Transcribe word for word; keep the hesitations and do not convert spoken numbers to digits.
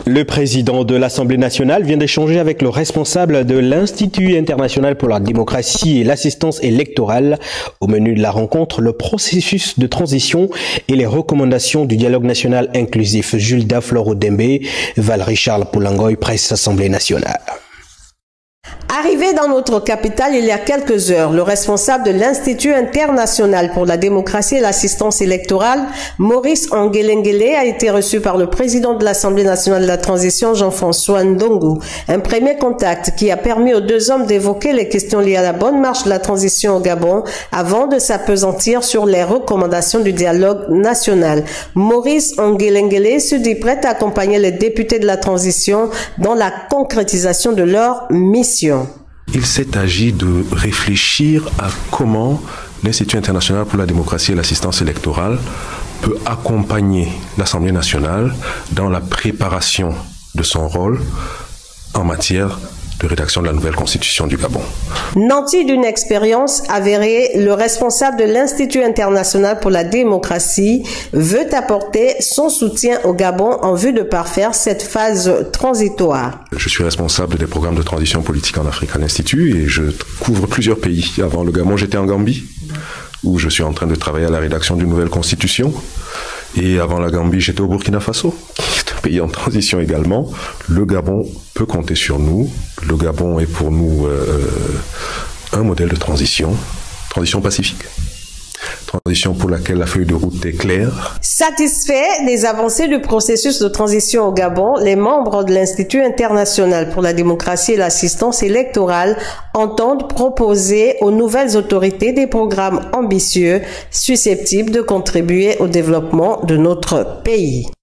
Le président de l'Assemblée nationale vient d'échanger avec le responsable de l'Institut international pour la démocratie et l'assistance électorale. Au menu de la rencontre, le processus de transition et les recommandations du dialogue national inclusif. Jules Dafleur-Odembe, Valérie Charles Poulangoy, presse Assemblée nationale. Arrivé dans notre capitale il y a quelques heures, le responsable de l'Institut international pour la démocratie et l'assistance électorale, Maurice Angelengele, a été reçu par le président de l'Assemblée nationale de la transition, Jean-François Ndongo. Un premier contact qui a permis aux deux hommes d'évoquer les questions liées à la bonne marche de la transition au Gabon avant de s'appesantir sur les recommandations du dialogue national. Maurice Angelengele se dit prêt à accompagner les députés de la transition dans la concrétisation de leur mission. Il s'est agi de réfléchir à comment l'Institut international pour la démocratie et l'assistance électorale peut accompagner l'Assemblée nationale dans la préparation de son rôle en matière de rédaction de la nouvelle constitution du Gabon. Nanti d'une expérience avérée, le responsable de l'Institut international pour la démocratie veut apporter son soutien au Gabon en vue de parfaire cette phase transitoire. Je suis responsable des programmes de transition politique en Afrique à l'Institut et je couvre plusieurs pays. Avant le Gabon, j'étais en Gambie, où je suis en train de travailler à la rédaction d'une nouvelle constitution. Et avant la Gambie, j'étais au Burkina Faso, qui est un pays en transition également. Le Gabon peut compter sur nous. Le Gabon est pour nous euh, un modèle de transition, transition pacifique. Transition pour laquelle la feuille de route est claire. Satisfait des avancées du processus de transition au Gabon, les membres de l'Institut international pour la démocratie et l'assistance électorale entendent proposer aux nouvelles autorités des programmes ambitieux susceptibles de contribuer au développement de notre pays.